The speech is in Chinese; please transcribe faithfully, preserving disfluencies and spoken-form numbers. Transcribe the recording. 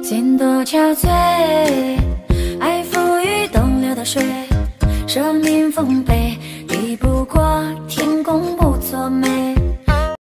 心多憔悴，爱浮于东流的水，生命丰沛，抵不过